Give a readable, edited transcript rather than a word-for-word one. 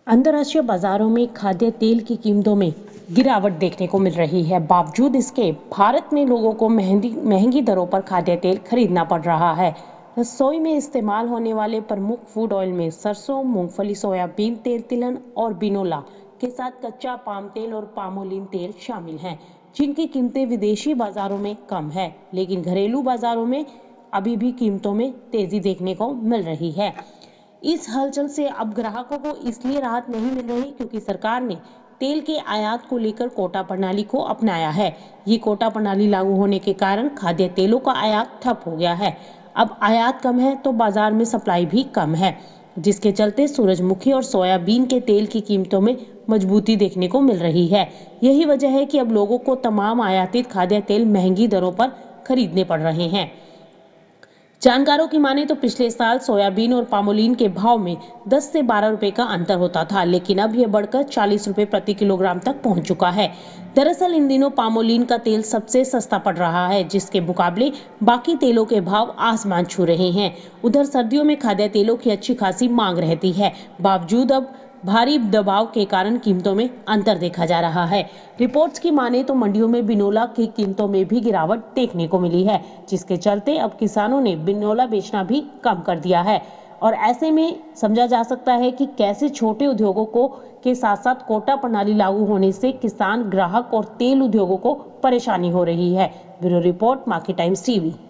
अंतर्राष्ट्रीय बाजारों में खाद्य तेल की कीमतों में गिरावट देखने को मिल रही है। बावजूद इसके भारत में लोगों को महंगी दरों पर खाद्य तेल खरीदना पड़ रहा है। रसोई में इस्तेमाल होने वाले प्रमुख फूड ऑयल में सरसों, मूंगफली, सोयाबीन तेल, तिलहन और बिनोला के साथ कच्चा पाम तेल और पामोलिन तेल शामिल हैं, जिनकी कीमतें विदेशी बाजारों में कम है, लेकिन घरेलू बाजारों में अभी भी कीमतों में तेजी देखने को मिल रही है। इस हलचल से अब ग्राहकों को इसलिए राहत नहीं मिल रही क्योंकि सरकार ने तेल के आयात को लेकर कोटा प्रणाली को अपनाया है। ये कोटा प्रणाली लागू होने के कारण खाद्य तेलों का आयात ठप हो गया है। अब आयात कम है तो बाजार में सप्लाई भी कम है, जिसके चलते सूरजमुखी और सोयाबीन के तेल की कीमतों में मजबूती देखने को मिल रही है। यही वजह है कि अब लोगों को तमाम आयातित खाद्य तेल महंगी दरों पर खरीदने पड़ रहे हैं। जानकारों की माने तो पिछले साल सोयाबीन और पामोलिन के भाव में 10 से 12 रुपए का अंतर होता था, लेकिन अब यह बढ़कर 40 रुपए प्रति किलोग्राम तक पहुंच चुका है। दरअसल इन दिनों पामोलिन का तेल सबसे सस्ता पड़ रहा है, जिसके मुकाबले बाकी तेलों के भाव आसमान छू रहे हैं। उधर सर्दियों में खाद्य तेलों की अच्छी खासी मांग रहती है, बावजूद अब भारी दबाव के कारण कीमतों में अंतर देखा जा रहा है। रिपोर्ट्स की माने तो मंडियों में बिनोला की कीमतों में भी गिरावट देखने को मिली है, जिसके चलते अब किसानों ने बिनोला बेचना भी कम कर दिया है। और ऐसे में समझा जा सकता है कि कैसे छोटे उद्योगों को के साथ साथ कोटा प्रणाली लागू होने से किसान, ग्राहक और तेल उद्योगों को परेशानी हो रही है। Bureau report, Market Times TV.